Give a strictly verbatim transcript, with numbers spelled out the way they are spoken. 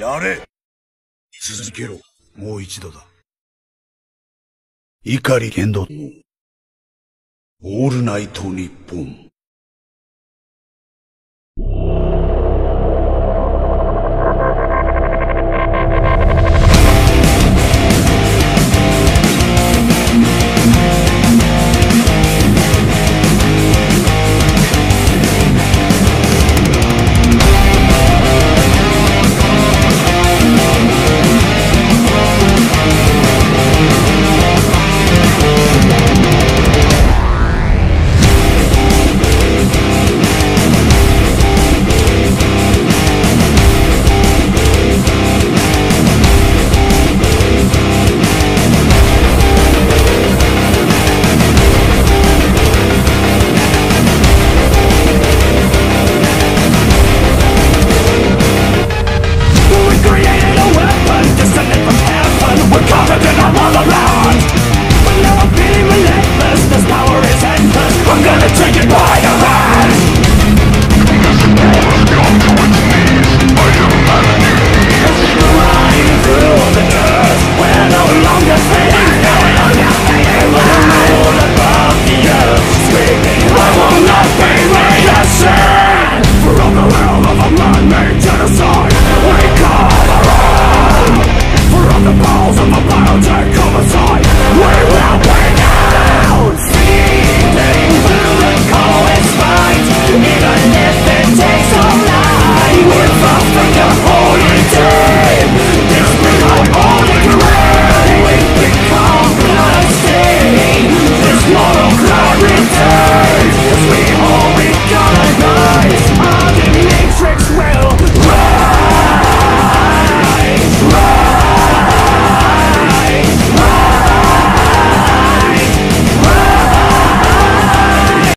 やれ。続けろ。もう一度だ。碇玄度のオールナイトニッポン。